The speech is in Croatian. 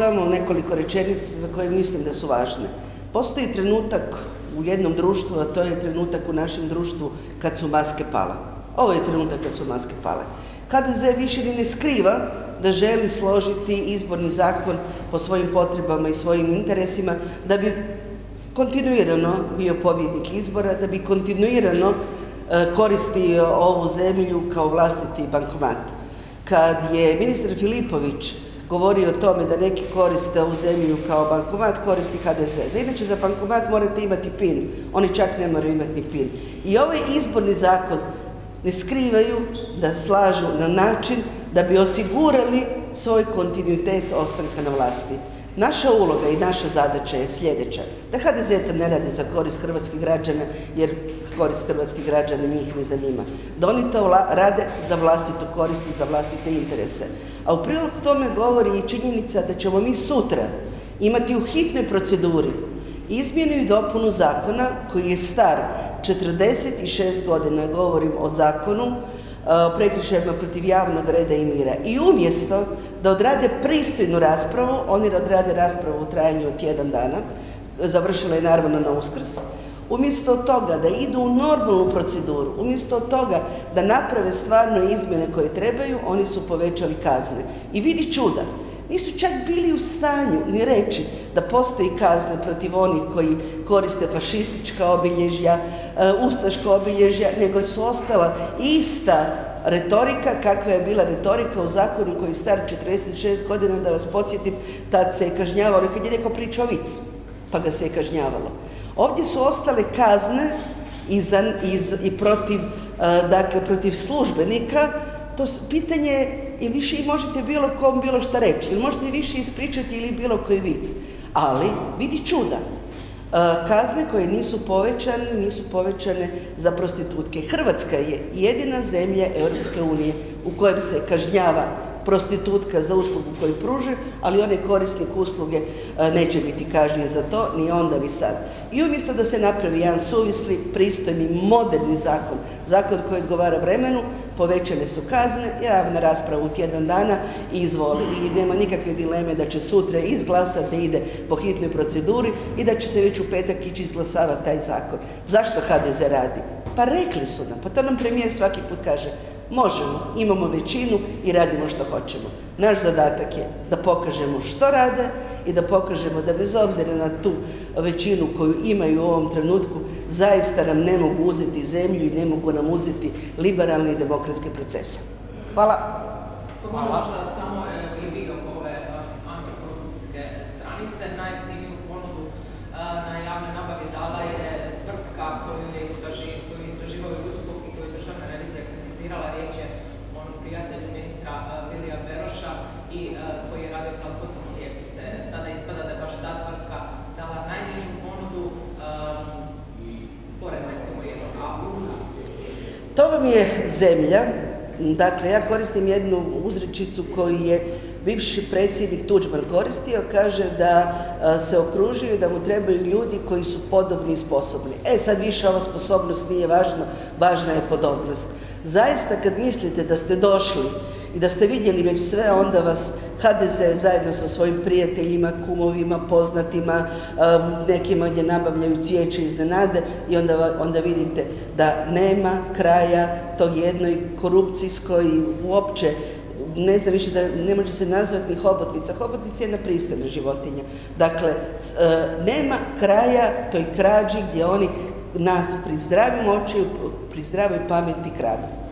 samo nekoliko rečenica za koje mislim da su važne. Postoji trenutak u jednom društvu, a to je trenutak u našem društvu kad su maske pale. Ovo je trenutak kad su maske pale. HDZ više ni ne skriva da želi složiti izborni zakon po svojim potrebama i svojim interesima, da bi kontinuirano bio pobjednik izbora, da bi kontinuirano koristio ovu zemlju kao vlastiti bankomat. Kad je ministar Filipović govorio o tome da neki koriste ovu zemlju kao bankomat, koristi HDZ. Za inače za bankomat morate imati PIN, oni čak ne moraju imati ni PIN. I ovaj izborni zakon ne skrivaju da slažu na način da bi osigurali svoj kontinuitet ostanka na vlasti. Naša uloga i naša zadaća je sljedeća, da HDZ to ne radi za korist hrvatskih građana, jer korist hrvatskih građana njih ne zanima. Da oni to rade za vlastitu korist i za vlastite interese. A u prilog tome govori i činjenica da ćemo mi sutra imati u hitnoj proceduri izmjenu i dopunu zakona koji je star 46 godina, govorim o zakonu o prekršajima protiv javnog reda i mira. I umjesto da odrade pristojnu raspravu, oni odrade raspravu u trajanju od tjedan dana, završila je naravno na Uskrs, umjesto toga da idu u normalnu proceduru, umjesto toga da naprave stvarno izmjene koje trebaju, oni su povećali kazne. I vidi čuda, nisu čak bili u stanju ni reći da postoji kazna protiv onih koji koriste fašistička obilježja, ustaška obilježja, nego su ostala ista retorika kakva je bila retorika u zakonu koji je star 46 godina, da vas podsjetim, tad se je kažnjavalo, kad je rekao pričao vic, pa ga se je kažnjavalo. Ovdje su ostale kazne i protiv službenika. To pitanje i više i možete bilo kom bilo šta reći, ili možete više ispričati ili bilo koji vic. Ali, vidi čuda, kazne koje nisu povećane za prostitutke. Hrvatska je jedina zemlja Europske unije u kojem se kažnjava prostitutka za uslugu koju pruže, ali onaj korisnik usluge neće biti kažnjen za to, ni onda ni sad. I umjesto da se napravi jedan suvisli, pristojni, moderni zakon koji odgovara vremenu, povećane su kazne, javna rasprava u tjedan dana i izvoli. I nema nikakve dileme da će sutra izglasati da ide po hitnoj proceduri i da će se već u petak ići izglasavati taj zakon. Zašto HDZ radi? Pa rekli su nam, pa to nam premijer svaki put kaže. Možemo, imamo većinu i radimo što hoćemo. Naš zadatak je da pokažemo što rade i da pokažemo da bez obzira na tu većinu koju imaju u ovom trenutku, zaista nam ne mogu uzeti zemlju i ne mogu nam uzeti liberalne i demokratske procese. Hvala. Hvala. Samo i vi oko ove antikorupcijske stranice. Najaktivniju ponudu na javnoj nabavi dala je tvrtka koju je istraživao USKOK i koju je državna revizija kritizirala. Riječ je o onom prijatelju ministra Vilija Beroša i koji je radio platformu Cijepi se. Sada ispada da je baš ta tvrtka dala najnižu ponudu pored recimo jednog Apusa. To vam je zemlja. Dakle, ja koristim jednu uzrečicu koju je bivši predsjednik Tuđman koristio, kaže da se okružuju, da mu trebaju ljudi koji su podobni i sposobni. Sad više ova sposobnost nije važna, važna je podobnost. Zaista kad mislite da ste došli i da ste vidjeli već sve, onda vas HDZ zajedno sa svojim prijateljima, kumovima, poznatima, nekima gdje nabavljaju cvijeće iznenade i onda vidite da nema kraja toj jednoj korupcijskoj uopće, ne znam više da ne može se nazvati ni hobotnica. Hobotnica je jedna pristojna životinja. Dakle, nema kraja toj krađi gdje oni nas pri zdravim očiju, pri zdravoj pameti kradu.